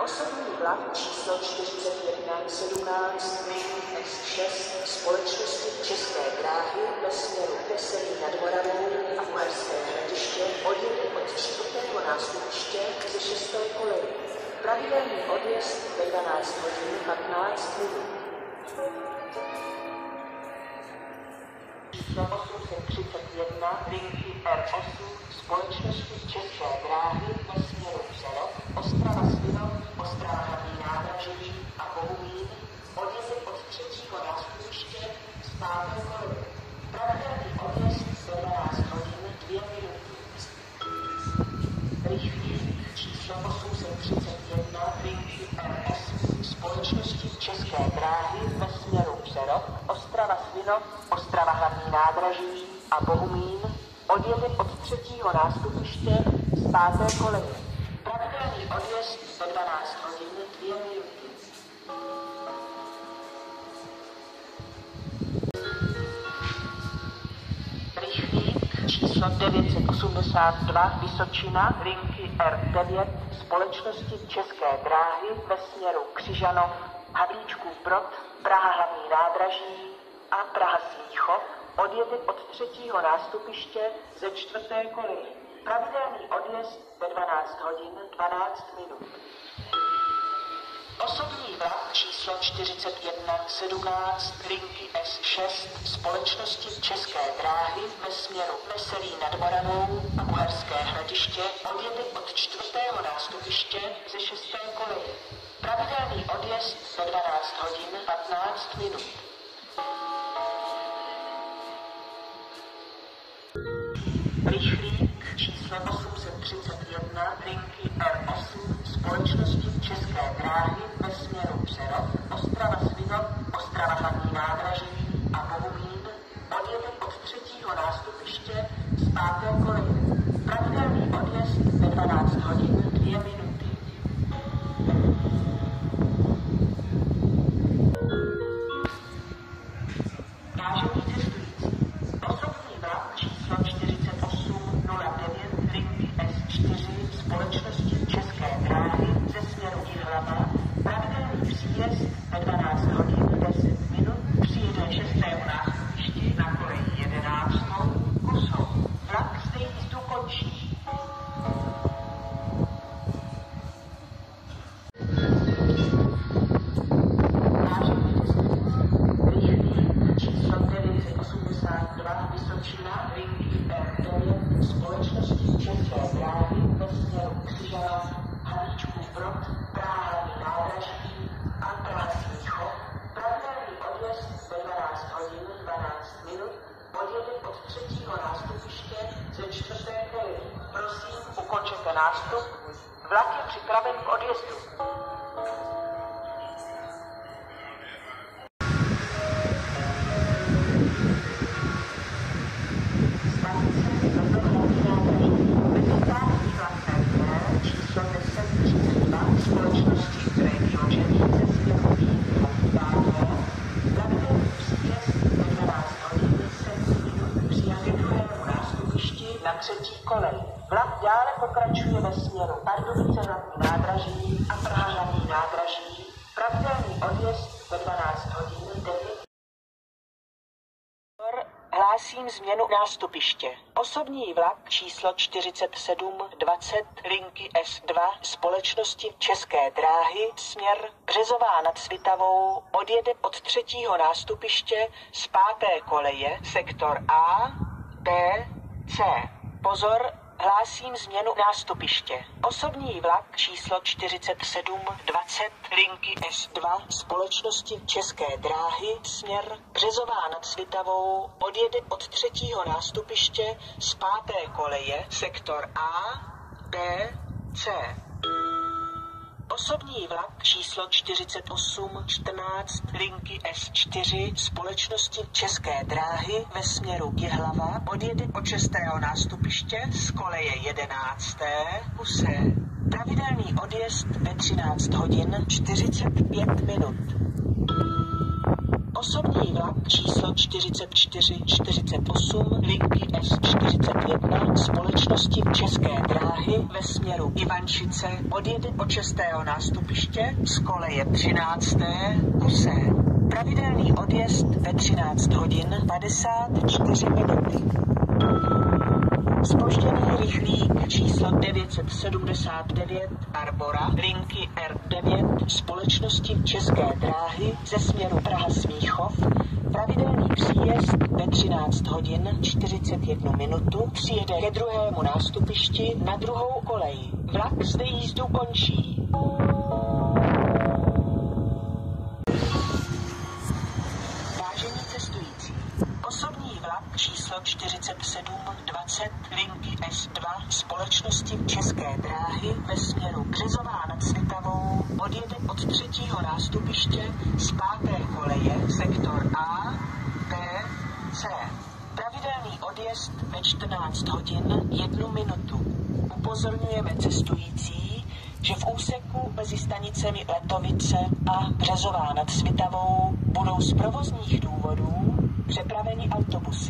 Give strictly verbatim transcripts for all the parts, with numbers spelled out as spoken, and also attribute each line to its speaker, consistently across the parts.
Speaker 1: Osobní vlak číslo čtyřicet jedna sedmnáct S šest společnosti České dráhy ve směru Veselí nad Moravou a Uherské Hradiště odjede od čtvrtého nástupiště ze šesté koleje. Pravidelný odjezd ve dvanáct hodin patnáct minut. Číslo osm set třicet jedna linky R osm společnosti České dráhy ve směru Přerov, Ostrava Svinov, Ostrava Hlavní nádraží a Bohumín odjede od třetího nástupiště z páté koleje. Pravidelný odjezd ve dvanáct hodin dvě minuty. Rychlík číslo osm set třicet jedna linky R osm společnosti České dráhy ve směru Přerov, Ostrava Svinov, Ostrava Hlavní nádraží a Bohumín odjede od třetího nástupiště z páté koleje. Pravidelný odjezd ve dvanáct hodin dvě minuty. Rychlík číslo devět set osmdesát dva Vysočina linky R devět společnosti České dráhy ve směru Křižanov, Havlíčkův Brod, Praha Hlavní nádraží a Praha Smíchov odjede od třetího nástupiště ze čtvrté koleje. Pravidelný odjezd ve dvanáct hodin dvanáct minut. Osobní vlak číslo čtyřicet jedna sedmnáct linky S šest společnosti České dráhy ve směru Veselí nad Moravou a Uherské Hradiště odjede od čtvrtého nástupiště ze šesté koleje. Pravidelný odjezd ve dvanáct hodin patnáct minut. Rychlík číslo osm set třicet jedna linky R osm společnosti České dráhy ve směru Přerov, Ostrava Svinov, Ostrava Hlavní nádraží a Bohumín odjede od třetího nástupiště z páté koleje. Pravidelný odjezd ve dvanáct hodin dvě minuty. Vážení cestující, osobní vlak číslo čtyřicet osm nula devět linky S čtyři společnosti České dráhy ze směru Jihlava, pravidelný příjezd ve dvanáct hodin deset minut přijede šestému nástupišti na koleji jedenáctou Kusou. Vlak zde jízdu končí. Vysočina linky R devět společnosti České dráhy ve směru Křižanov, Havlíčkův Brod, Praha Hlavní nádraží a Praha Smíchov. Pravidelný odjezd ve dvanáct hodin dvanáct minut odjede od třetího nástupiště ze čtvrté koleje. Prosím, ukončete nástup. Vlak je připraven k odjezdu. Na třetí kolej. Vlak dále pokračuje ve směru Pardubice Hlavní nádraží a Praha Hlavní nádraží. Pravidelný odjezd ve dvanáct hodin devět. Hlásím změnu nástupiště. Osobní vlak číslo čtyřicet sedm dvacet linky S dva společnosti České dráhy směr Březová nad Svitavou odjede od třetího nástupiště z páté koleje sektor A, B, C. Pozor, hlásím změnu nástupiště. Osobní vlak číslo čtyřicet sedm dvacet linky S dva společnosti České dráhy směr Březová nad Svitavou odjede od třetího nástupiště z páté koleje sektor A, B, C. Osobní vlak číslo čtyřicet osm čtrnáct linky S čtyři společnosti České dráhy ve směru Jihlava odjede od šestého nástupiště z koleje jedenácté Kuse. Pravidelný odjezd ve třináct hodin čtyřicet pět minut. Osobní vlak číslo čtyřicet čtyři čtyřicet osm linky S čtyřicet jedna společnosti České dráhy ve směru Ivančice odjede od šestého nástupiště z koleje třinácté kuse. Pravidelný odjezd ve třináct hodin padesát čtyři minuty. Zpožděný rychlík číslo devět set sedmdesát devět Arbora linky R devět společnosti České dráhy ze směru Praha-Smíchov. Pravidelný příjezd ve třináct hodin čtyřicet jedna minutu přijede ke druhému nástupišti na druhou koleji. Vlak zde jízdu končí. Vážení cestující, osobní vlak číslo čtyřicet sedm dvacet linky S dva společnosti České dráhy ve směru Březová nad Svitavou odjede od třetího nástupiště z páté koleje sektor A, B, C. Pravidelný odjezd ve čtrnáct hodin jedna minutu. Upozorňujeme cestující, že v úseku mezi stanicemi Letovice a Březová nad Svitavou budou z provozních důvodů přepraveni autobusy.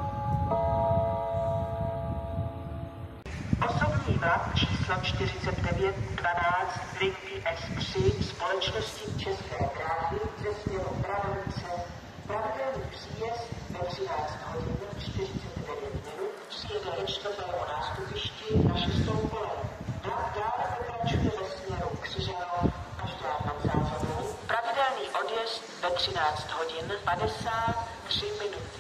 Speaker 1: Osobní vlak číslo čtyřicet devět dvanáct linky S tři společnosti České dráhy ze směru Pranovice. Pravidelný příjezd ve třináct hodin čtyřicet devět minut přijede ke čtvrtému nástupišti na šestou kolej. Vlak dále pokračuje ve směru Křižanov až nad Zářadou. Pravidelný odjezd ve třináct hodin padesát tři minuty.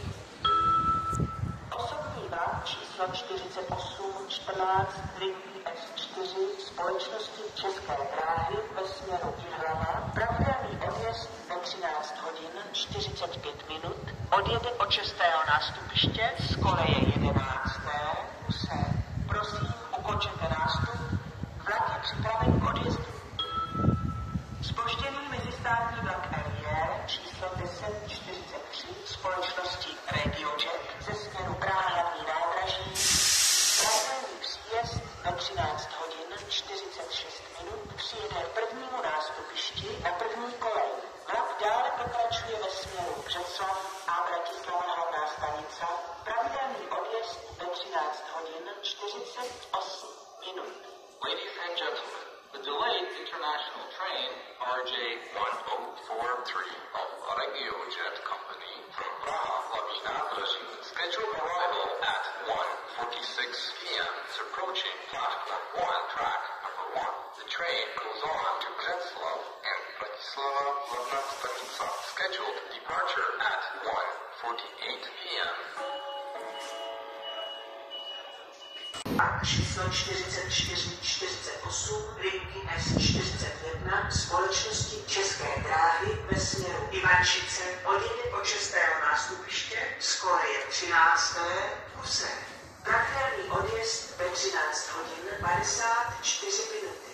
Speaker 1: Osobní vlak číslo čtyřicet osm čtrnáct linky S čtyři společnosti České dráhy ve směru Jihlava. Pravidelný odjezd ve třináct hodin čtyřicet pět minut odjede od šestého nástupiště z koleje jedenácté kuse. Prosím, ukončete nástup. Vlak je připraven k odjezdu. Zpožděný mezistátní vlak R J číslo deset čtyřicet tři společnosti RegioJet ze směru Praha hlavní nádraží. Pravidelný příjezd ve třináct hodin čtyřicet šest minut přijede k prvnímu nástupišti na první kolej. Vlak dále pokračuje ve směru Břeclav a Bratislava hlavná stanica. Pravidelný odjezd ve třináct hodin čtyřicet osm minut.
Speaker 2: Ladies and gentlemen, the delayed international train R J one oh four three of RegioJet Company from Praha hlavní nádraží, scheduled arrival at one forty-six p m is approaching platform one, track number one. The train goes on to Břeclav and Bratislava hlavná stanica, scheduled departure at one forty-eight p m
Speaker 1: Číslo čtyřicet čtyři čtyřicet osm linky S čtyřicet jedna společnosti České dráhy ve směru Ivančice odjede od šestého nástupiště z koleje třinácté kuse. Pravidelný odjezd ve třináct hodin padesát čtyři minuty.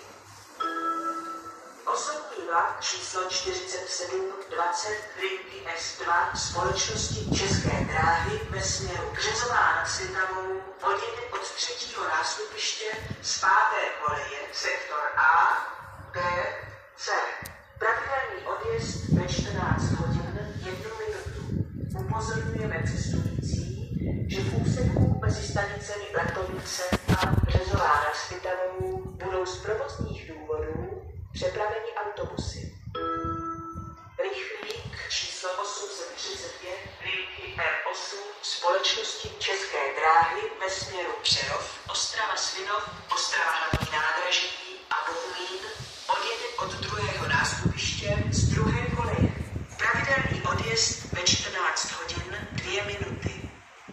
Speaker 1: Osobní vlak číslo čtyřicet sedm dvacet linky S dva společnosti České dráhy ve směru Březová nad Svitavou odjede od třetího nástupiště z páté koleje sektor A, B, C. Pravidelný odjezd ve čtrnáct hodin jedna minutu. Upozorňujeme cestující, že v úseku mezi stanicemi Letovice a Březová nad Svitavou budou z provozních důvodů přepraveni autobusy. Rychlík číslo osm set třicet pět linky R osm společnosti České dráhy ve směru Přerov, Ostrava Svinov, Ostrava hlavní nádraží a Bohumín odjede od druhého nástupiště z druhé koleje. Pravidelný odjezd ve čtrnáct hodin dvě minuty.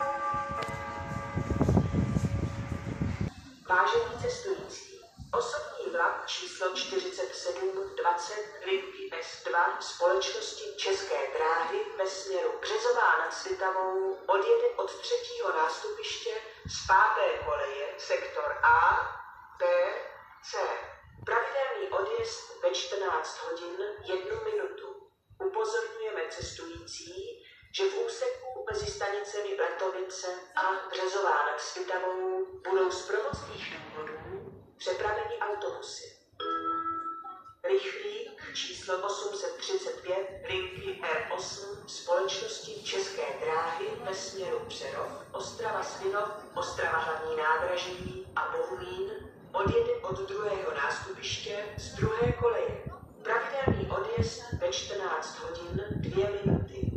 Speaker 1: Vážení cestující, osobní vlak číslo čtyřicet sedm dvacet linky S dva společnosti České dráhy ve směru Březová nad Svitavou odjede od třetího nástupiště z páté koleje sektor A, B, C. Pravidelný odjezd ve čtrnáct hodin jedna minutu. Upozorňujeme cestující, že v úseku mezi stanicemi Letovice a Březová nad Svitavou budou z provozních důvodů přepraveni autobusy. Rychlík číslo osm set třicet pět linky R osm společnosti České dráhy ve směru Přerov, Ostrava Svinov, Ostrava hlavní nádraží a Bohumín odjede od druhého nástupiště z druhé koleje. Pravidelný odjezd ve čtrnáct hodin dvě minuty.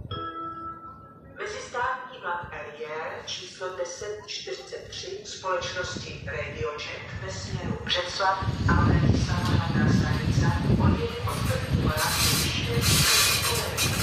Speaker 1: Mezistátní vlak Arrière číslo deset čtyřicet tři společnosti RegioJet ve směru Břeclav a Bratislava hlavná stanice odjede od prvního nástupiště z druhé koleje.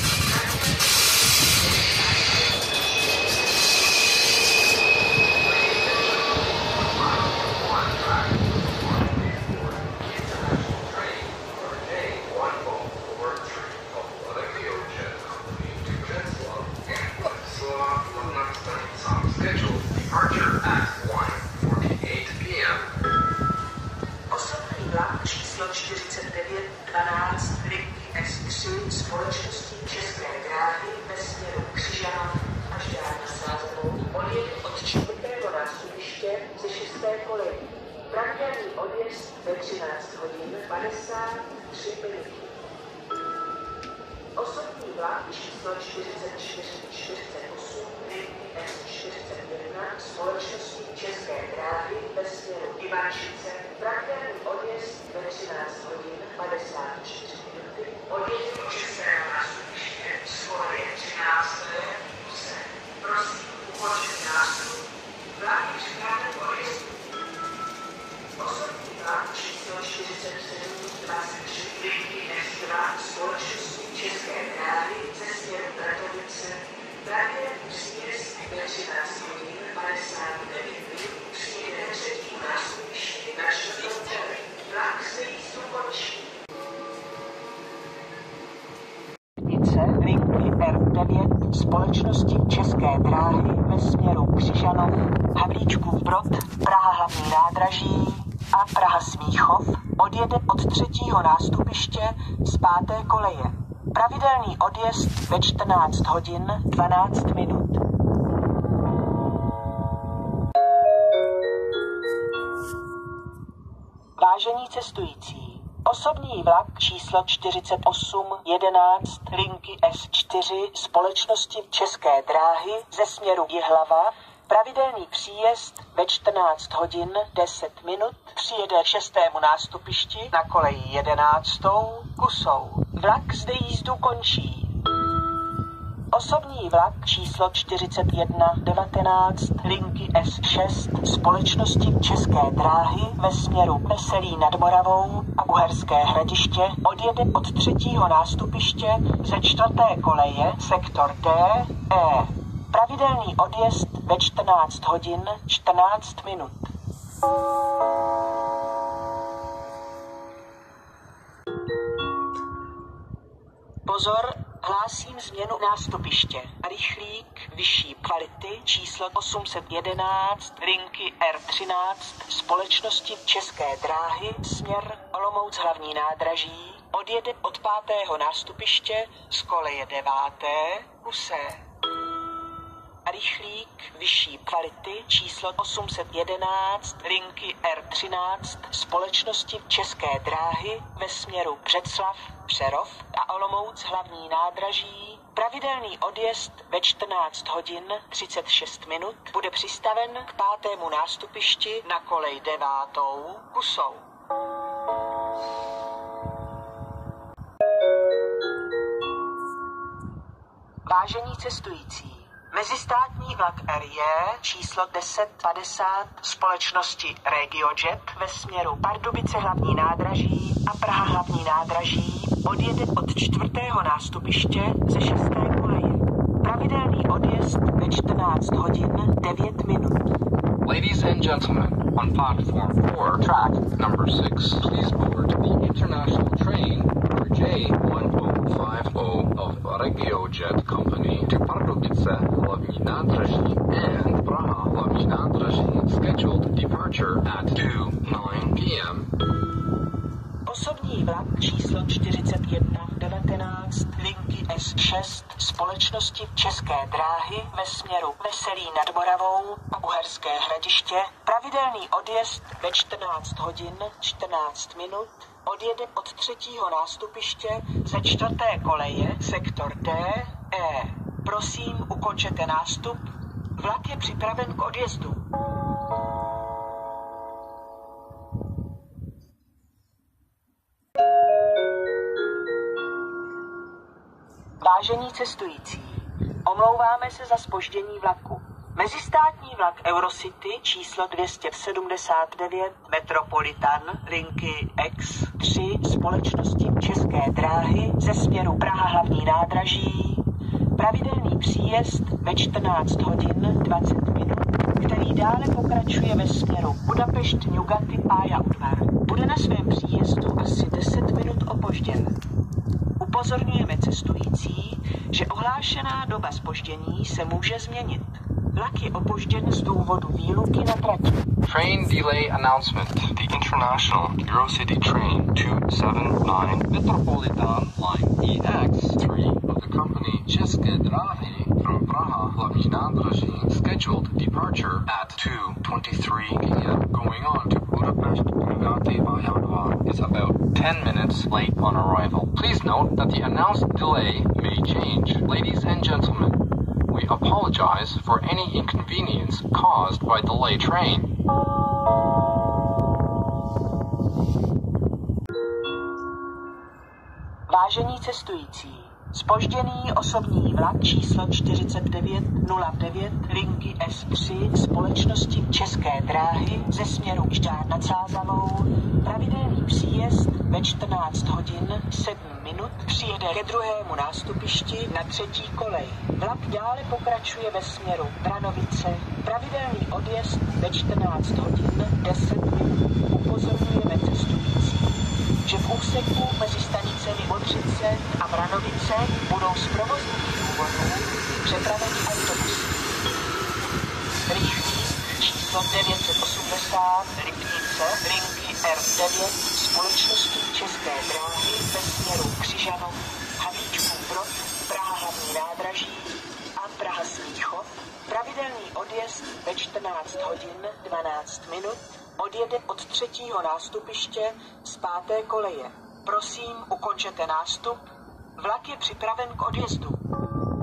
Speaker 1: čtyřicet devět dvanáct linky S tři společnosti České dráhy ve směru Křižanov až dál na Sázavou odjede od čtvrtého nástupiště ze šesté koleje. Pravidelný odjezd ve třináct hodin padesát tři minuty. Osobní vlak číslo čtyřicet čtyři čtyřicet osm linky S čtyřicet jedna společnosti České dráhy ve směru Ivančice. Pravidelný odjezd ve třináct hodin padesát čtyři minuty. Odjezd do šestého nástupiště z koleje třinácté kuse. Prosím, ukončit nástup. Vlak je připraven k odjezdu. Osobní vlak číslo čtyřicet sedm dvacet tři linky S dva společnosti České dráhy ze směru Bratovice. Pravidelný příjezd ve třináct hodin padesát devět minut přijede třetí nástupiště na čtvrté. Vlak se jízdu končí. Linky R devět společnosti České dráhy ve směru Křižanov, Havlíčkův Brod, Praha hlavní nádraží a Praha Smíchov odjede od třetího nástupiště z páté koleje. Pravidelný odjezd ve čtrnáct hodin dvanáct minut. Vážení cestující, osobní vlak číslo čtyřicet osm jedenáct linky S čtyři společnosti České dráhy ze směru Jihlava, pravidelný příjezd ve čtrnáct hodin deset minut přijede k šestému nástupišti na koleji jedenáctou kusou. Vlak zde jízdu končí. Osobní vlak číslo čtyřicet jedna devatenáct linky S šest společnosti České dráhy ve směru Veselí nad Moravou a Uherské Hradiště odjede od třetího nástupiště ze čtvrté koleje sektor D E. Pravidelný odjezd ve čtrnáct hodin čtrnáct minut. Pozor, hlásím změnu nástupiště. Rychlík vyšší kvality číslo osm set jedenáct linky R třináct společnosti České dráhy směr Olomouc hlavní nádraží odjede od pátého nástupiště z koleje deváté kuse. Rychlík vyšší kvality číslo osm set jedenáct linky R třináct společnosti České dráhy ve směru Břeclav, Přerov a Olomouc hlavní nádraží. Pravidelný odjezd ve čtrnáct hodin třicet šest minut bude přistaven k pátému nástupišti na kolej devátou kusou. Vážení cestující, mezistátní vlak Arrière číslo deset padesát společnosti RegioJet ve směru Pardubice hlavní nádraží a Praha hlavní nádraží odjede od čtvrtého nástupiště ze šesté koleje. Pravidelný odjezd ve čtrnáct hodin devět minut.
Speaker 2: Ladies and gentlemen, on platform four, track number six, please board the international train J one oh five oh of RegioJet Company to Pardubice hlavní nádraží and Praha hlavní nádraží. Scheduled departure at two nine p m
Speaker 1: Osobní vlak číslo čtyřicet jedna devatenáct linky S šest společnosti České dráhy ve směru Veselí nad Moravou a Uherské Hradiště. Pravidelný odjezd ve čtrnáct hodin čtrnáct minut. Odjede od třetího nástupiště ze čtvrté koleje sektor D, E. Prosím, ukončete nástup. Vlak je připraven k odjezdu. Vážení cestující, omlouváme se za zpoždění vlaku. Mezistátní vlak Eurocity číslo dvě stě sedmdesát devět Metropolitan linky X tři společnosti České dráhy ze směru Praha hlavní nádraží. Pravidelný příjezd ve čtrnáct hodin dvacet minut, který dále pokračuje ve směru Budapešť Ňugaty Pája Udvar. Bude na svém příjezdu asi deset minut opožděn. Upozorňujeme cestující, že ohlášená doba zpoždění se může změnit. Vlak je opožděn z důvodu výluky na trati.
Speaker 3: Train delay announcement. The international Eurocity train two seven nine Metropolitan line E X three of the company České dráhy from Praha hlavní nádraží scheduled departure at two twenty-three p m going on to Budapest Ňugaty Pája Udvar is about ten minutes late on arrival. Please note that the announced delay may change. Ladies and gentlemen, we apologize for any inconvenience caused by delayed train.
Speaker 1: Vážení cestující, zpožděný osobní vlak číslo čtyřicet devět nula devět linky S tři společnosti České dráhy ze směru Žďár nad Sázavou, pravidelný příjezd ve čtrnáct hodin sedm minut, přijede ke druhému nástupišti na třetí kolej. Vlak dále pokračuje ve směru Branovice, pravidelný odjezd ve čtrnáct hodin deset minut. Upozorňujeme cestující, že v úseku mezi stanicemi Modřice a Branovice budou z provozních důvodů přepraveny autobusy. Rychlík číslo devět set osmdesát Lipnice linky R devět společnosti České dráhy ve směru Křižanov, Havlíčkův Brod, Praha hlavní nádraží a Praha Smíchov. Pravidelný odjezd ve čtrnáct hodin dvanáct minut. Odjede od třetího nástupiště z páté koleje. Prosím, ukončete nástup. Vlak je připraven k odjezdu.